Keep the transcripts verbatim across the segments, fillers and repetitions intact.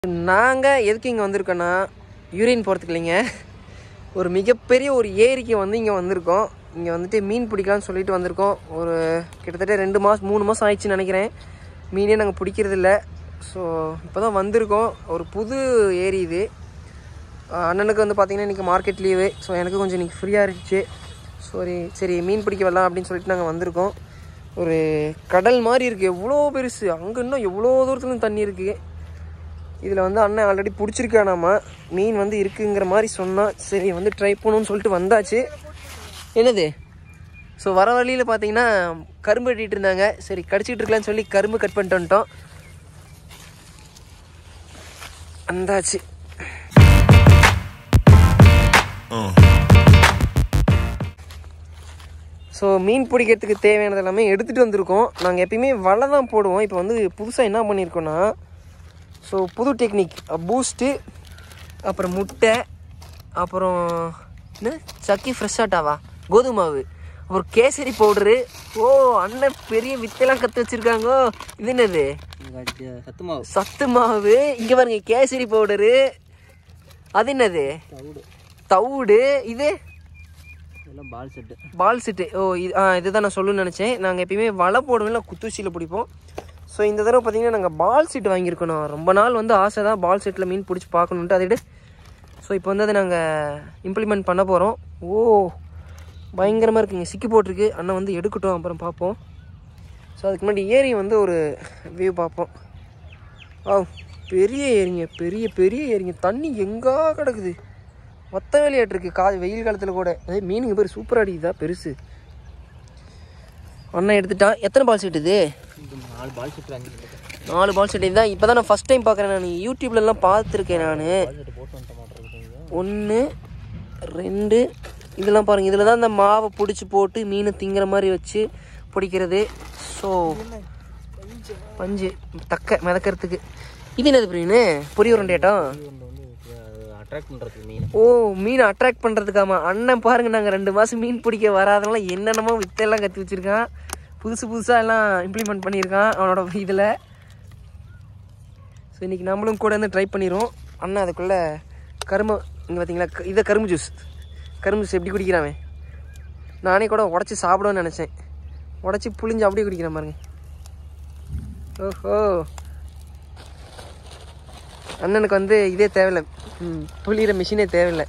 நாங்கள் எதுக்கு இங்கே வந்திருக்கோன்னா யூரின் போகிறதுக்கு இல்லைங்க, ஒரு மிகப்பெரிய ஒரு ஏரிக்கு வந்து இங்கே வந்திருக்கோம். இங்கே வந்துட்டு மீன் பிடிக்கலான்னு சொல்லிட்டு வந்திருக்கோம். ஒரு கிட்டத்தட்ட ரெண்டு மாதம் மூணு மாதம் ஆயிடுச்சுன்னு நினைக்கிறேன். மீனே நாங்கள் பிடிக்கிறது இல்லை. ஸோ இப்போ தான் வந்திருக்கோம். ஒரு புது ஏரி இது. அண்ணனுக்கு வந்து பார்த்திங்கன்னா இன்றைக்கி மார்க்கெட் லீவு. ஸோ எனக்கு கொஞ்சம் இன்றைக்கி ஃப்ரீயாக இருந்துச்சு. சரி சரி மீன் பிடிக்க வரலாம் அப்படின்னு சொல்லிட்டு நாங்கள் வந்திருக்கோம். ஒரு கடல் மாதிரி இருக்குது, எவ்வளோ பெருசு. அங்கே இன்னும் எவ்வளோ தூரத்துலேருந்து தண்ணி இருக்குது. இதில் வந்து அண்ணன் ஆல்ரெடி பிடிச்சிருக்கானாமா, மீன் வந்து இருக்குங்கிற மாதிரி சொன்னான். சரி வந்து ட்ரை பண்ணணும்னு சொல்லிட்டு வந்தாச்சு. என்னது ஸோ வர வழியில் பார்த்தீங்கன்னா கரும்பு வெட்டிகிட்டு இருந்தாங்க. சரி கடிச்சிக்கிட்டு இருக்கலான்னு சொல்லி கரும்பு கட் பண்ணிட்டு வந்துட்டோம். வந்தாச்சு. ஸோ மீன் பிடிக்கிறதுக்கு தேவையானது எல்லாமே எடுத்துகிட்டு வந்திருக்கோம். நாங்கள் எப்பயுமே வலை தான் போடுவோம். இப்போ வந்து புதுசாக என்ன பண்ணியிருக்கோன்னா, ஸோ புது டெக்னிக், பூஸ்ட்டு, அப்புறம் முட்டை, அப்புறம் என்ன சக்கி ஃப்ரெஷ்ஷாட்டாவா கோதுமை மாவு, அப்புறம் கேசரி பவுடரு. ஓ அண்ணன் பெரிய வித்தையெல்லாம் கற்று வச்சுருக்காங்க. இது என்னது சத்து மாவு. சத்து மாவு. இங்கே பாருங்க கேசரி பவுடரு. அது என்னது தவுடு. இது பால் செட்டு. பால் செட்டு. ஓ இது ஆ இதுதான் நான் சொல்லணும்னு நினச்சேன். நாங்கள் எப்பயுமே வலை போடுவோம், இல்லை குத்தூசியில் பிடிப்போம். ஸோ இந்த தடவை பார்த்தீங்கன்னா நாங்கள் பால் செட் வாங்கியிருக்கணும். ரொம்ப நாள் வந்து ஆசை தான் பால் செட்டில் மீன் பிடிச்சி பார்க்கணுன்ட்டு. அதை ஸோ இப்போ வந்து அதை நாங்கள் இம்ப்ளிமெண்ட் பண்ண போகிறோம். ஓ பயங்கரமாக இருக்குங்க, சிக்கி போட்டிருக்கு. அண்ணன் வந்து எடுக்கட்டும், அப்புறம் பார்ப்போம். ஸோ அதுக்கு முன்னாடி ஏரி வந்து ஒரு வியூ பார்ப்போம். ஆ பெரிய ஏரிங்க, பெரிய பெரிய ஏரிங்க. தண்ணி எங்கா கிடக்குது, மொத்த வேலையாட்டு இருக்குது. கா வெயில் காலத்தில் கூட அதே மீனுங்க பேர் சூப்பராக அடிக்குதா பெருசு. அண்ணன் எடுத்துட்டான். எத்தனை பால் செட் இது? நாலு பால் செட் வாங்கிட்டு நாலு பால் செட் இதுதான். இப்போ தான் நான் ஃபஸ்ட் டைம் பார்க்குறேன். நான் யூடியூப்லலாம் பார்த்துருக்கேன். நான் ஒன்று ரெண்டு இதெல்லாம் பாருங்கள். இதில் தான் இந்த மாவை பிடிச்சி போட்டு மீன் திங்கிற மாதிரி வச்சு பிடிக்கிறது. ஸோ பஞ்சு தக்க மிதக்கிறதுக்கு. இது என்னது மீன்? பொரிய உருண்டையாட்டம். ஓ மீன் அட்ராக்ட் பண்ணுறதுக்காமா. அண்ணன் பாருங்கள், நாங்கள் ரெண்டு மாதம் மீன் பிடிக்க வராதனால என்னென்னமோ வித்தையெல்லாம் கற்று வச்சுருக்கான். புதுசு புதுசாக எல்லாம் இம்ப்ளிமெண்ட் பண்ணியிருக்கான் அவனோட இதில். ஸோ இன்றைக்கி நம்மளும் கூட வந்து ட்ரை பண்ணிடுவோம். அண்ணன் அதுக்குள்ளே கரும்பு இங்கே பார்த்தீங்களா, இதை கரும்பு ஜூஸ். கரும்பு ஜூஸ் எப்படி குடிக்கிறான்? நானே கூட உடச்சி சாப்பிடுவேன்னு நினச்சேன். உடச்சி புளிஞ்சு அப்படியே குடிக்கிறேன் பாருங்க. ஓஹோ அண்ணனுக்கு வந்து இதே தேவையில்லை, புளிகிற மிஷினே தேவையில்லை.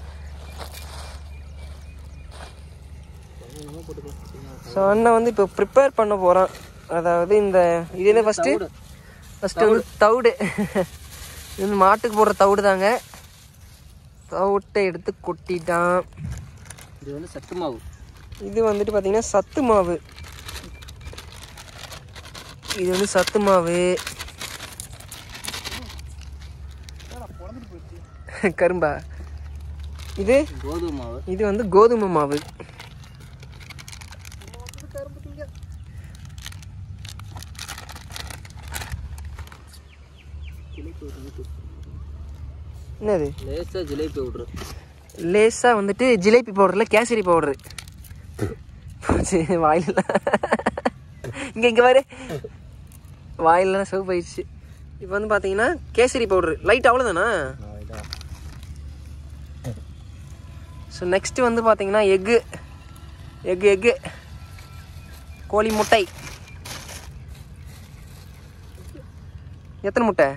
ஸோ அண்ணன் வந்து இப்போ ப்ரிப்பேர் பண்ண போகிறான். அதாவது இந்த இது என்ன ஃபஸ்ட்டு ஃபஸ்ட்டு வந்து தவிடு. இது வந்து மாட்டுக்கு போடுற தவிடு தாங்க. தவிட்டை எடுத்து கொட்டிட்டான். இது வந்து சத்து மாவு. இது வந்துட்டு பார்த்தீங்கன்னா சத்து மாவு. இது வந்து சத்து மாவு. கரும்பா இது கோதுமை மாவு. இது வந்து கோதுமை மாவு. என்னது லேசா ஜிலேபி பவுடர். லேசா வந்துட்டு ஜிலேபி பவுடர்ல கேசரி பவுடரு. வாயில இங்க இங்க பாரு, வாயிலாம் சிவப்பு ஆயிடுச்சு. இப்போ வந்து பார்த்தீங்கன்னா கேசரி பவுடரு லைட் அவ்வளோதானா. ஸோ நெக்ஸ்ட்டு வந்து பார்த்தீங்கன்னா எக்கு எக்கு எக்கு கோழி முட்டை. எத்தனை முட்டை?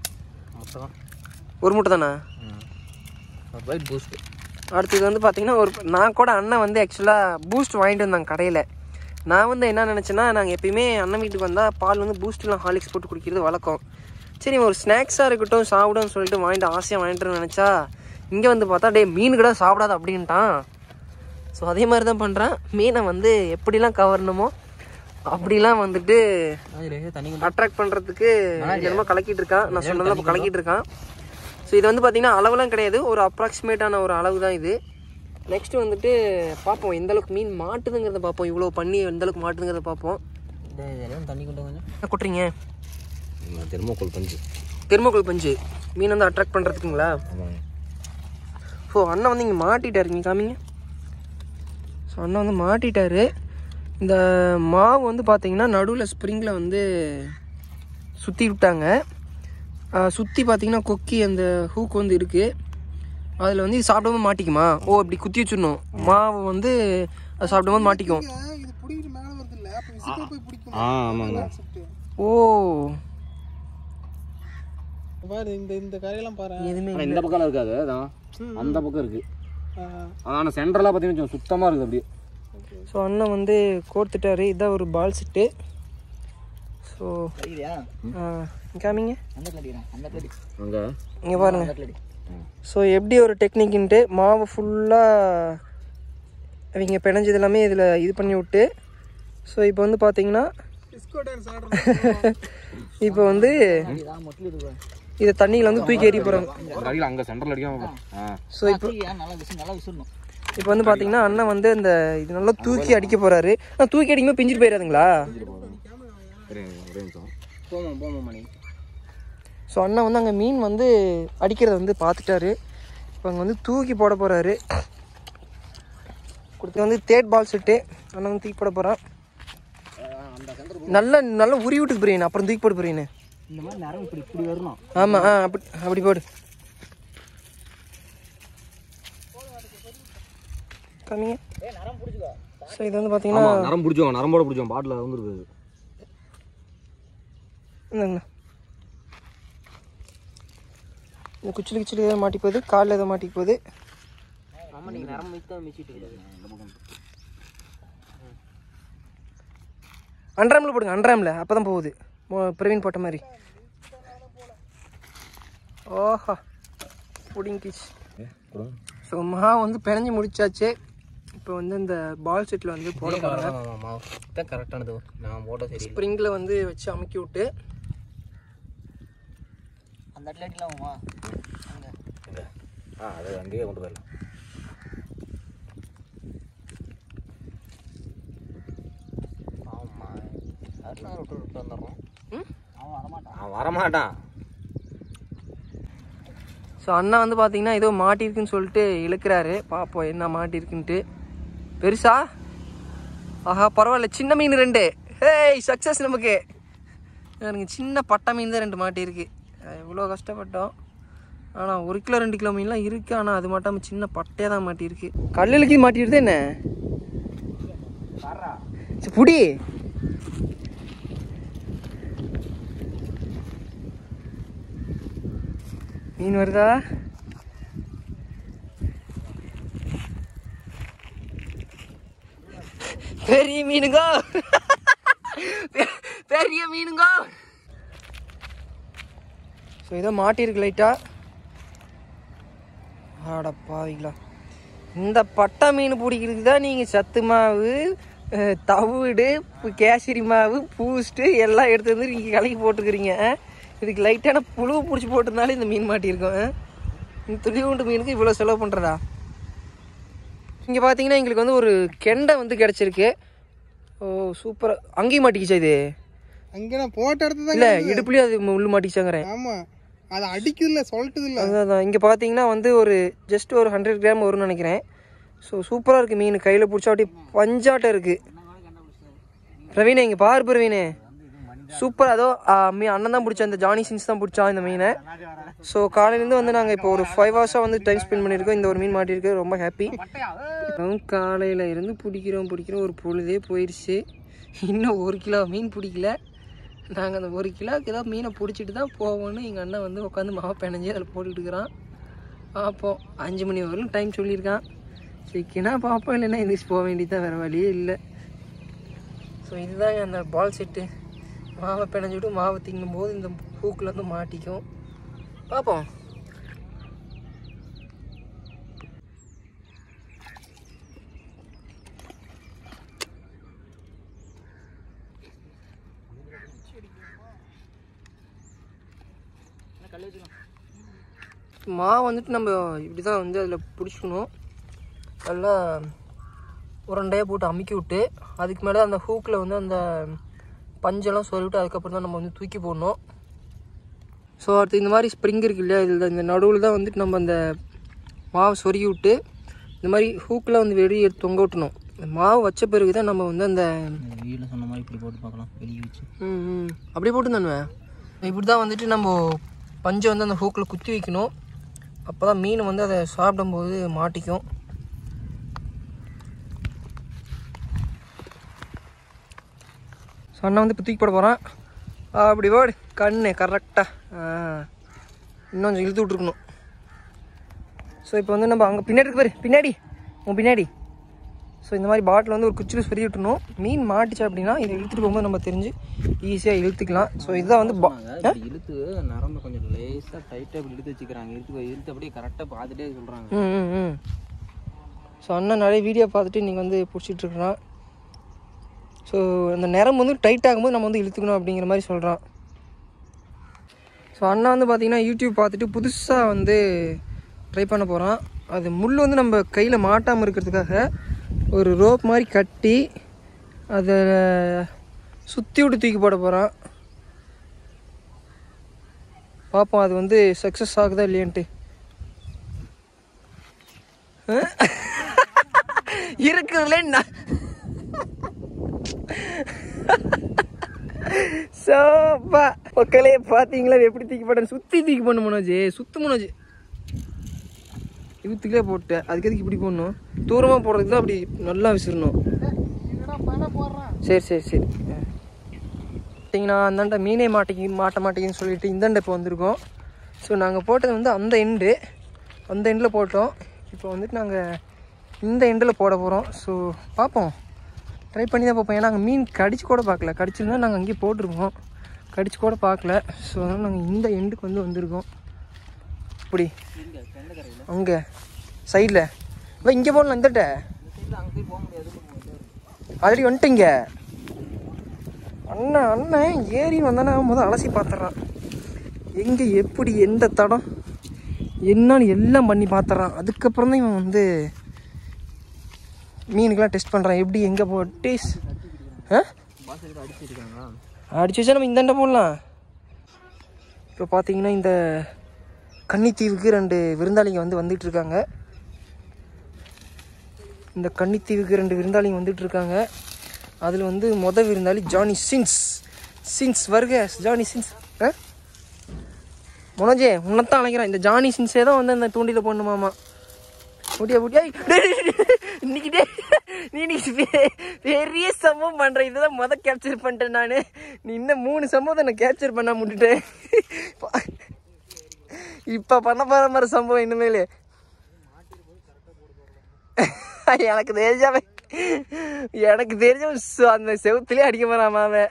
ஒரு முட்டை தானா? பூஸ்ட். அடுத்தது வந்து பார்த்தீங்கன்னா ஒரு நான் கூட அண்ணன் வந்து ஆக்சுவலாக பூஸ்ட் வாங்கிட்டு வந்தாங்க கடையில். நான் வந்து என்ன நினச்சேன்னா, நாங்கள் எப்பயுமே அண்ணன் வீட்டுக்கு வந்தால் பால் வந்து பூஸ்ட்லாம் ஹார்லிக்ஸ் போட்டு குடிக்கிறது வழக்கம். சரி ஒரு ஸ்நாக்ஸாக இருக்கட்டும் சாப்பிடுன்னு சொல்லிட்டு வாங்கிட்டு ஆசையாக வாங்கிட்டு நினச்சா, இங்கே வந்து பார்த்தா டே மீன் கூட சாப்பிடாது அப்படின்ட்டான். ஸோ அதே மாதிரி தான் பண்ணுறான். மீனை வந்து எப்படிலாம் கவரணுமோ அப்படிலாம் வந்துட்டு அட்ராக்ட் பண்ணுறதுக்கு என்னமோ கலக்கிட்டு இருக்கான். நான் சொன்னதான் கலக்கிட்டு இருக்கான். ஸோ இது வந்து பார்த்திங்கன்னா அளவுலாம் கிடையாது, ஒரு அப்ராக்சிமேட்டான ஒரு அளவு தான் இது. நெக்ஸ்ட்டு வந்துட்டு பார்ப்போம் எந்தளவுக்கு மீன் மாட்டுதுங்கிறத பார்ப்போம். இவ்வளோ பண்ணி எந்தளவுக்கு மாட்டுதுங்கிறத பார்ப்போம். தண்ணி கொண்டு கொஞ்சம் கொட்டுறீங்க. தெர்மோகோல் பஞ்சு. தெர்மோகோல் பஞ்சு மீன் வந்து அட்ராக்ட் பண்ணுறதுக்குங்களா? ஸோ அண்ணன் வந்து இங்கே மாட்டிட்டாரு. இங்கே காமிங்க. ஸோ அண்ணன் வந்து மாட்டிட்டாரு. இந்த மாவு வந்து பார்த்தீங்கன்னா நடுவில் ஸ்ப்ரிங்கில் வந்து சுற்றி விட்டாங்க. சுற்றி பார்த்தீங்கன்னா கொக்கி அந்த ஹூக் வந்து இருக்குது. அதில் வந்து இது சாப்பிடும்போது மாட்டிக்குமா? ஓ அப்படி குத்தி வச்சிடணும். மாவு வந்து அது சாப்பிடும்போது மாட்டிக்கும். ஓ இந்த இந்த கரையெல்லாம் பாரு, எதுவுமே இந்த பக்கம் இருக்காது, அதான் அந்த பக்கம் இருக்குது. ஆனால் சென்டரெலாம் பார்த்தீங்கன்னா சுத்தமாக இருக்குது அப்படியே. ஸோ அண்ணன் வந்து கோர்த்துட்டாரு. இதான் ஒரு பால் செட்டு. ஸோ காமிங்க அங்கே இங்கே பாருங்க. ஸோ எப்படி ஒரு டெக்னிக்ன்ட்டு மாவு ஃபுல்லாக அவங்க பிணைஞ்சது எல்லாமே இதில் இது பண்ணி விட்டு, ஸோ இப்போ வந்து பார்த்தீங்கன்னா இப்போ வந்து இதை தண்ணியில் வந்து தூக்கி எறிய போகிறாங்க. அங்கே சென்டரில் அடிக்காம. ஸோ இப்போ இப்போ வந்து பார்த்தீங்கன்னா அண்ணன் வந்து இந்த இது நல்லா தூக்கி அடிக்க போகிறாரு. ஆனால் தூக்கி அடிக்கும்போது பிஞ்சிட்டு போயிடாதுங்களா? ஸோ அண்ணன் வந்து அங்கே மீன் வந்து அடிக்கிறத வந்து பார்த்துட்டாரு. இப்போ அங்கே வந்து தூக்கி போட போகிறாரு. கொடுத்து வந்து தேர்ட் பால் செட்டு அண்ணன் வந்து தூக்கி போட போகிறான். நல்லா நல்லா உரி விட்டுக்கு போறீங்க, அப்புறம் தூக்கி போட்டு போறீங்க. இந்த மாதிரி நேரம் இப்படி இப்படி வரணும். ஆமாம், ஆ அப்படி அப்படி போடு. கம்மிங்க. ஸோ இது வந்து பார்த்தீங்கன்னா நரம் பிடிச்சோம், நரம்போட பிடிச்சோம், பாட்டில் வந்துருக்கு. இந்தாங்கண்ணா, இந்த குச்சிலு கிச்சிலு ஏதோ மாட்டி போகுது, காலில் ஏதோ மாட்டி போகுது. ஆமாம், நீங்கள் நரம் வச்சு தான் மிச்சிட்டு அன்றாமில் போடுங்க, அன்றாமில் அப்போ தான் போகுது. பிரவீன் போட்ட மாதிரி. ஓஹா புடிங்கிச்சு. ஸோ மாவு வந்து பிணைஞ்சு முடிச்சாச்சு. இப்போ வந்து இந்த பால் செட்டில் வந்து போட போகிறேன். மாவு தான் கரெக்டானது. நான் போட்ட சரி ஸ்ப்ரிங்கில் வந்து வச்சு அமுக்கி விட்டு அந்த அட்லாட்டிலாமா அங்கே ஆ அது அங்கேயே கொண்டு போயிடலாம். ஆமாம், அதெல்லாம் விட்டு விட்டு வந்துடுறோம். அவன் வரமாட்டான், அவன் வரமாட்டான். ஸோ அண்ணா வந்து பார்த்தீங்கன்னா ஏதோ மாட்டிருக்குன்னு சொல்லிட்டு இழுக்கிறாரு. பார்ப்போம் என்ன மாட்டிருக்குன்ட்டு. பெருசா? ஆஹா பரவாயில்ல, சின்ன மீன் ரெண்டு. ஹேய் சக்ஸஸ் நமக்கு. எனக்கு சின்ன பட்டை மீன் தான் ரெண்டு மாட்டிருக்கு. எவ்வளோ கஷ்டப்பட்டோம். ஆனால் ஒரு கிலோ ரெண்டு கிலோ மீன்லாம் இருக்குது. ஆனால் அது மட்டும் சின்ன பட்டையாக தான் மாட்டியிருக்கு. கல்லுக்கு மாட்டிடுது என்ன புடி. மீன் வருதா? பெரிய மீனுங்க, பெரிய மீனுங்க. ஸோ ஏதோ மாட்டிருக்கு லைட்டாக. ஆடப்பாவீங்களா, இந்த பட்டை மீன் பிடிக்கிறதுக்கு தான் நீங்கள் சத்து மாவு, தவிடு, கேசரி மாவு, பூஸ்ட்டு எல்லாம் எடுத்து வந்து நீங்கள் கலக்கி போட்டுக்கிறீங்க. இதுக்கு லைட்டான புழு பிடிச்சி போட்டிருந்தாலே இந்த மீன் மாட்டியிருக்கோம். இந்த துளிவுண்டு மீனுக்கு இவ்வளோ செலவு பண்ணுறதா? இங்கே பார்த்தீங்கன்னா எங்களுக்கு வந்து ஒரு கெண்டை வந்து கிடச்சிருக்கு. ஓ சூப்பராக. அங்கேயும் மாட்டிக்கிச்சா இது? அங்கே நான் போட்ட இடத்துல இல்லை, இடுப்புலேயும் அது முள்ளு மாட்டிச்சாங்கிறேன். ஆமாம், அது அடிக்குதில்ல, சொல்லிட்டது இல்லை. அதான் இங்கே பார்த்தீங்கன்னா வந்து ஒரு ஜஸ்ட் ஒரு ஹண்ட்ரட் கிராம் வரும்னு நினைக்கிறேன். ஸோ சூப்பராக இருக்குது மீன். கையில் பிடிச்சா அப்படி பஞ்சாட்டம் இருக்குது. பிரவீனே இங்கே பாரு பிரவீனே, சூப்பர். அதோ மீ அண்ணன் தான் பிடிச்சா, இந்த ஜானி சின்ஸ் தான் பிடிச்சான் இந்த மீனை. ஸோ காலையிலேருந்து வந்து நாங்கள் இப்போ ஒரு ஃபைவ் ஹவர்ஸாக வந்து டைம் ஸ்பெண்ட் பண்ணியிருக்கோம். இந்த ஒரு மீன் மாட்டியிருக்கு, ரொம்ப ஹாப்பி. காலையில் இருந்து பிடிக்கிறோம் பிடிக்கிறோம் ஒரு பொழுதே போயிடுச்சு. இன்னும் ஒரு கிலோ மீன் பிடிக்கல. நாங்கள் அந்த ஒரு கிலோவுக்கு ஏதாவது மீனை பிடிச்சிட்டு தான் போவோன்னு எங்கள் அண்ணன் வந்து உட்காந்து மாவை பிணைஞ்சி அதில் போட்டுக்கிட்டு இருக்கிறான். பார்ப்போம், அஞ்சு மணி வரலும் டைம் சொல்லியிருக்கான். சிக்கினா பார்ப்போம், இல்லைன்னா எந்திரிச்சு போக வேண்டியதான், வேறு வழியே இல்லை. ஸோ இதுதாங்க அந்த பால் செட்டு. மாவை பிணைஞ்சிவிட்டு மாவை திங்கும் போது இந்த ஹூக்கில் வந்து மாட்டிக்கும். பார்ப்போம். மாவு வந்துட்டு நம்ம இப்படி தான் வந்து அதில் பிடிச்சிக்கணும். நல்லா உருண்டையாக போட்டு அமுக்கி விட்டு அதுக்கு மேலே அந்த ஹூக்கில் வந்து அந்த பஞ்செல்லாம் சொருவிட்டு அதுக்கப்புறம் தான் நம்ம வந்து தூக்கி போடணும். ஸோ அடுத்து இந்த மாதிரி ஸ்ப்ரிங் இருக்குது இல்லையா, இதில் இந்த நடுவில் தான் வந்துட்டு நம்ம அந்த மாவை சொருகி விட்டு இந்த மாதிரி ஹூக்கில் வந்து வெளியே எடுத்து தொங்க விட்டணும். மாவு வச்ச பிறகு தான் நம்ம வந்து அந்த வீட்டில் சொன்ன மாதிரி இப்படி போட்டு பார்க்கலாம், வெளியே வச்சு. ம் ம் அப்படியே போட்டு தானே இப்படி தான் வந்துட்டு நம்ம பஞ்சை வந்து அந்த ஹூக்கில் குத்தி வைக்கணும். அப்போ தான் மீன் வந்து அதை சாப்பிடும்போது மாட்டிக்கும். ஸோ அண்ணன் வந்து இப்போ தூக்கி போட போகிறான். அப்படி போடு கண்ணு கரெக்டாக இன்னும் கொஞ்சம் இழுத்து விட்ருக்கணும். ஸோ இப்போ வந்து நம்ம அங்கே பின்னாடி இருக்கு பாரு, பின்னாடி உன் பின்னாடி. ஸோ இந்த மாதிரி பாட்டில் வந்து ஒரு குச்சியில் பெரிய விட்டுணும். மீன் மாட்டிச்சா அப்படின்னா இதை இழுத்துட்டு போகும்போது நம்ம தெரிஞ்சு ஈஸியாக இழுத்துக்கலாம். ஸோ இதுதான் வந்து இழுத்து நரம்பு கொஞ்சம் லேசாக டைட்டாக இழுத்து வச்சுக்கிறாங்க. இழுத்து இழுத்து அப்படியே கரெக்டாக பார்த்துட்டே சொல்கிறாங்க. ம் ம் ஸோ அண்ணன் நிறைய வீடியோ பார்த்துட்டு நீங்கள் வந்து பிடிச்சிட்ருக்குறான். ஸோ அந்த நரம்பு வந்து டைட் ஆகும்போது நம்ம வந்து இழுத்துக்கணும் அப்படிங்கிற மாதிரி சொல்கிறான். ஸோ அண்ணா வந்து பார்த்திங்கன்னா யூடியூப் பார்த்துட்டு புதுசாக வந்து ட்ரை பண்ண போகிறான். அது முள் வந்து நம்ம கையில் மாட்டாமல் இருக்கிறதுக்காக ஒரு ரோப் மாதிரி கட்டி அதை சுற்றி விட்டு தூக்கி போட போகிறான். பார்ப்போம் அது வந்து சக்ஸஸ் ஆகுதா இல்லையான்ட்டு. இருக்குதுல சோப்பா மக்களே பார்த்தீங்களா எப்படி தூக்கி போட்டேன். சுற்றி தூக்கி போடணும் மனோஜ், சுத்து மனோஜ் இவத்துக்கிட்டே போட்டேன். அதுக்கு எதுக்கு இப்படி போடணும், தூரமாக போடுறதுக்கு தான் அப்படி நல்லா விசிறணும். சரி சரி சரி பார்த்தீங்கன்னா அந்தாண்ட மீனே மாட்டிக்கு மாட்ட மாட்டேங்குன்னு சொல்லிட்டு இந்தாண்ட இப்போ வந்திருக்கோம். ஸோ நாங்கள் போட்டது வந்து அந்த எண்டு அந்த எண்டில் போட்டோம். இப்போ வந்துட்டு நாங்கள் இந்த எண்டில் போட போகிறோம். ஸோ பார்ப்போம், ட்ரை பண்ணி தான் பார்ப்போம். ஏன்னா நாங்கள் மீன் கடிச்சு கூட பார்க்கல, கடிச்சிருந்தா நாங்கள் அங்கேயே போட்டிருக்கோம், கடிச்சு கூட பார்க்கல. ஸோ அதனால் நாங்கள் இந்த எண்டுக்கு வந்து வந்திருக்கோம். இப்படி அங்கே சைடில் இப்போ இங்கே போடலாம். இந்தட்ட ஆல்ரெடி வந்துட்டுங்க அண்ணன் அண்ணன் ஏறி வந்தானே முதல் அலசி பார்த்துட்றான். எங்கே எப்படி எந்த தடம் என்னன்னு எல்லாம் பண்ணி பார்த்துட்றான். அதுக்கப்புறம் தான் இவன் வந்து மீனுக்கெல்லாம் டெஸ்ட் பண்ணுறான். எப்படி எங்கே போட்டு ஆ அடிச்சு வச்சா நம்ம இந்தாண்ட போடலாம். இப்போ பார்த்தீங்கன்னா இந்த கன்னித்தீவுக்கு ரெண்டு விருந்தாளிங்க வந்து வந்துட்டு இருக்காங்க. இந்த கன்னித்தீவுக்கு ரெண்டு விருந்தாளிங்க வந்துட்டு இருக்காங்க. அதில் வந்து மொதல் விருந்தாளி ஜானி சின்ஸ். சின்ஸ் வருக ஜானி சின்ஸ். ஆ மனோஜே உன்னத்தான் அழைக்கிறான். இந்த ஜானி சின்ஸே தான் வந்து அந்த தூண்டியில் போடணுமாமா. முடியா முடியா இன்னைக்கு நீ இன்னைக்கு பெரிய சம்பவம் பண்ணுற. இதுதான் மொதல் கேப்சர் பண்ணிட்டேன் நான். நீ இன்னும் மூணு சம்பவத்தை நான் கேப்சர் பண்ண முடிட்டேன். இப்போ பண்ண போகிற மாதிரி சம்பவம் இனிமேல் எனக்கு தெரிஞ்சாவே எனக்கு தெரிஞ்ச அந்த செவுத்துலேயே அடிக்க போகிறான் அவன்.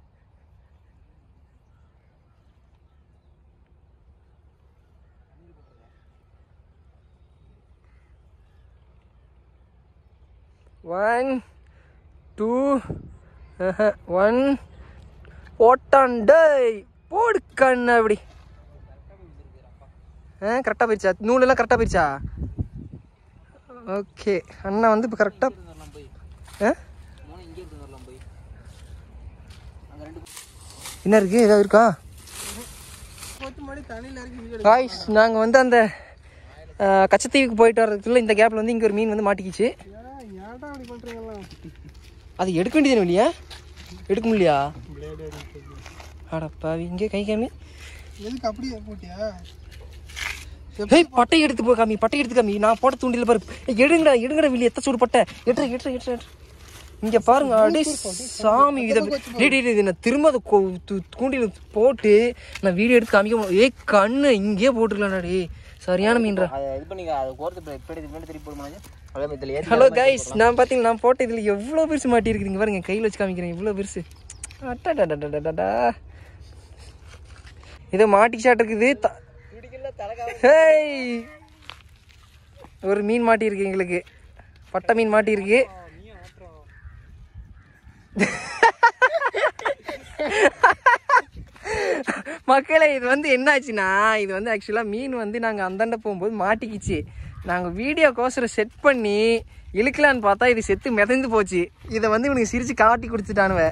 ஒன் டூ ஒன் போட்டான் டே போடு கண்ணு அப்படி. ஆ கரெக்டாக போயிடுச்சா, நூலெல்லாம் கரெக்டாக போயிடுச்சா? ஓகே அண்ணா வந்து இப்போ கரெக்டாக ஆ என்ன இருக்குது ஏதாவது இருக்கா? காய்ஸ் நாங்கள் வந்து அந்த கச்சத்தீவுக்கு போயிட்டு வர்றதுக்குள்ள இந்த கேப்பில் வந்து இங்கே ஒரு மீன் வந்து மாட்டிக்கிச்சு. அது எடுக்க வேண்டியது இல்லையா? எடுக்க முடியலையா? ஆடப்பா இங்கே கை காமி எதுக்கு அப்படியே போட்டியா? ஏய் பட்டை எடுத்து போ காமி, பட்டை எடுத்து காமி. நான் போட்ட தூண்டில பாரு. எடுங்கடா எடுங்கடா வில்லி எத்த சூடு பட்டை எட்டுற எட்டுற எட்டுற இங்கே பாருங்க. அப்படியே சாமி இதை டே நான் திரும்ப அதை தூண்டில போட்டு நான் வீடியோ எடுத்து காமிக்க. ஏ கண்ணு இங்கேயே போட்டுக்கலாம்டா டே. சரியான மீன்டா. ஹலோ கைஸ் நான் பார்த்தீங்கன்னா நான் போட்ட இதில் எவ்வளோ பெருசு மாட்டி இருக்குதுங்க பாருங்க. கையில் வச்சு காமிக்கிறேன் இவ்வளோ பெருசு. அட்டாடாடாடாடா ஏதோ மாட்டிச்சாட்டு இருக்குது. ஒரு மீன் மாட்டி இருக்கு எங்களுக்கு, பட்டை மீன் மாட்டி இருக்கு. மக்களே இது வந்து என்னாச்சுன்னா இது வந்து ஆக்சுவலாக மீன் வந்து நாங்கள் அந்தாண்ட போகும்போது மாட்டிக்கிச்சு. நாங்கள் வீடியோக்கோசரம் செட் பண்ணி இழுக்கலான்னு பார்த்தா இது செத்து மிதந்து போச்சு. இதை வந்து இவனுக்கு சிரித்து காட்டி கொடுத்துட்டானுவ.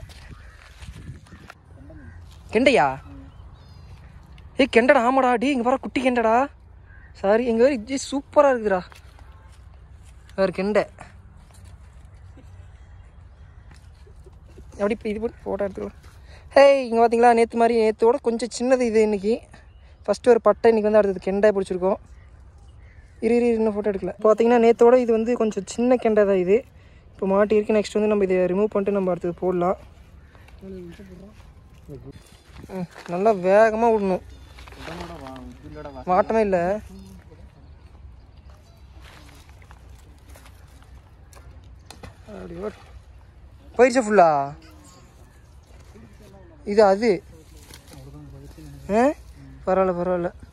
கெண்டையா? ஏய் கெண்டடா. ஆமாடா டி இங்கே பாரு குட்டி கெண்டடா. சாரி எங்கள் வேறு இது சூப்பராக இருக்குதுடா. வேறு கெண்டை அப்படி இப்போ இது போட்டு ஃபோட்டோ எடுத்துக்கலாம். ஹே இங்கே பார்த்தீங்களா நேற்று மாதிரி நேற்றோட கொஞ்சம் சின்னது இது. இன்றைக்கி ஃபஸ்ட்டு ஒரு பட்டை, இன்றைக்கி வந்து அடுத்தது கெண்டை பிடிச்சிருக்கோம். இரு இரு இன்னும் ஃபோட்டோ எடுக்கல. பார்த்தீங்கன்னா நேற்றோட இது வந்து கொஞ்சம் சின்ன கெண்டை தான் இது. இப்போ மாட்டி இருக்கு. நெக்ஸ்ட் வந்து நம்ம இதை ரிமூவ் பண்ணிட்டு நம்ம அடுத்தது போடலாம். ம் நல்லா வேகமாக விடணும், வாட்டமே இல்லை. அப்படி போயிடுச்சா ஃபுல்லா? இது அது ஆ பரவாயில்ல பரவாயில்ல.